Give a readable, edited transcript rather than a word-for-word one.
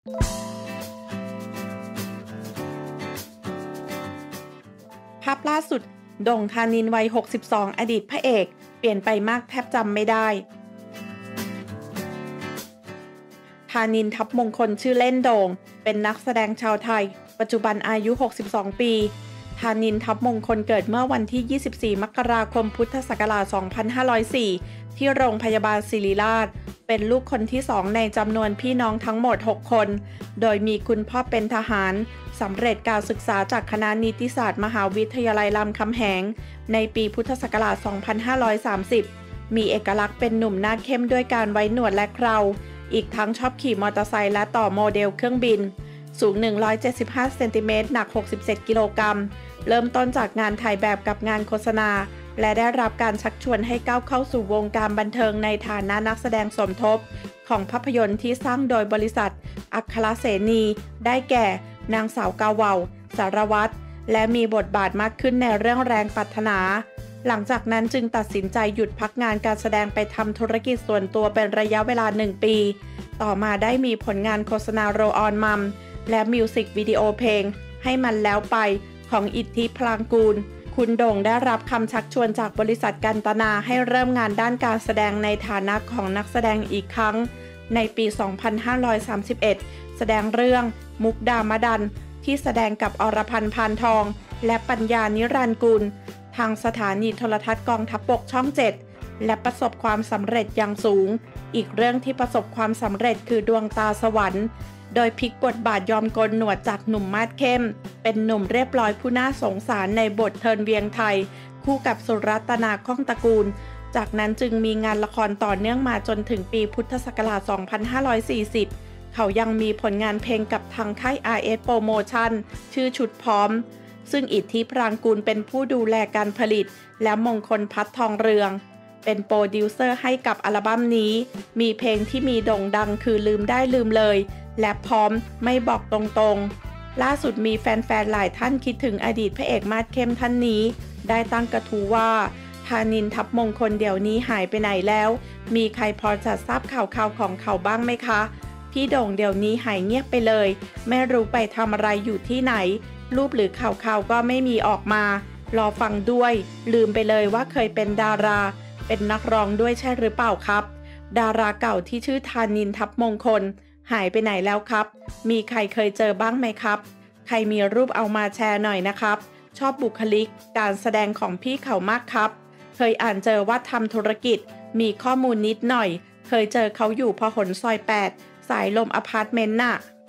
ภาพล่าสุดโด่งธานินทร์วัย 62 อดีตพระเอกเปลี่ยนไปมากแทบจำไม่ได้ธานินทร์ ทัพมงคลชื่อเล่นโด่งเป็นนักแสดงชาวไทยปัจจุบันอายุ 62 ปีธานินทร์ ทัพมงคลเกิดเมื่อวันที่ 24 มกราคม พุทธศักราช 2504 ที่โรงพยาบาลศิริราชเป็นลูกคนที่ 2 ในจำนวนพี่น้องทั้งหมด 6 คน โดยมีคุณพ่อเป็นทหารสำเร็จการศึกษาจากคณะนิติศาสตร์มหาวิทยาลัยรามคำแหงในปีพุทธศักราช 2530 มีเอกลักษณ์เป็นหนุ่มหน้าเข้มด้วยการไว้หนวดและเคราอีกทั้งชอบขี่มอเตอร์ไซค์และต่อโมเดลเครื่องบินสูง 175 เซนติเมตร หนัก 67 กิโลกรัมเริ่มต้นจากงานถ่ายแบบกับงานโฆษณาและได้รับการชักชวนให้ก้าวเข้าสู่วงการบันเทิงในฐานะนักแสดงสมทบของภาพยนตร์ที่สร้างโดยบริษัทอัครเสนีได้แก่นางสาวกาเหว่าสารวัตรและมีบทบาทมากขึ้นในเรื่องแรงปรารถนาหลังจากนั้นจึงตัดสินใจหยุดพักงานการแสดงไปทำธุรกิจส่วนตัวเป็นระยะเวลา1 ปีต่อมาได้มีผลงานโฆษณาโรออนมัมและมิวสิกวิดีโอเพลงให้มันแล้วไปของอิทธิพลางกูลคุณโด่งได้รับคำชักชวนจากบริษัทกันตนาให้เริ่มงานด้านการแสดงในฐานะของนักแสดงอีกครั้งในปี 2531 แสดงเรื่องมุกดามดันที่แสดงกับอรพันธ์ พานทองและปัญญานิรันดร์กุลทางสถานีโทรทัศน์กองทัพบกช่อง 7 และประสบความสำเร็จอย่างสูงอีกเรื่องที่ประสบความสำเร็จคือดวงตาสวรรค์โดยพลิกบทบาทยอมโกนหนวดจากหนุ่มมาดเข้มเป็นหนุ่มเรียบร้อยผู้น่าสงสารในบทเทิร์นเวียงไทยคู่กับสุรัตนาข้องตระกูลจากนั้นจึงมีงานละครต่อเนื่องมาจนถึงปีพุทธศักราช 2540 เขายังมีผลงานเพลงกับทางค่าย RS Promotion ชื่อชุดพร้อมซึ่งอิทธิพรางกูลเป็นผู้ดูแลการผลิตและมงคลพัฒน์ทองเรืองเป็นโปรดิวเซอร์ให้กับอัลบั้มนี้มีเพลงที่มีโด่งดังคือลืมได้ลืมเลยและพร้อมไม่บอกตรงๆล่าสุดมีแฟนๆหลายท่านคิดถึงอดีตพระเอกมาดเข้มท่านนี้ได้ตั้งกระทู้ว่าธานินทร์ ทัพมงคลเดี๋ยวนี้หายไปไหนแล้วมีใครพอจะทราบข่าวของเขาบ้างไหมคะพี่โด่งเดี๋ยวนี้หายเงียบไปเลยไม่รู้ไปทำอะไรอยู่ที่ไหนรูปหรือข่าวก็ไม่มีออกมารอฟังด้วยลืมไปเลยว่าเคยเป็นดาราเป็นนักร้องด้วยใช่หรือเปล่าครับดาราเก่าที่ชื่อธานินทร์ ทัพมงคลหายไปไหนแล้วครับมีใครเคยเจอบ้างไหมครับใครมีรูปเอามาแชร์หน่อยนะครับชอบบุคลิกการแสดงของพี่เขามากครับเคยอ่านเจอว่าทำธุรกิจมีข้อมูลนิดหน่อยเคยเจอเขาอยู่พหลซอย 8 สายลมอพาร์ตเมนต์น่ะ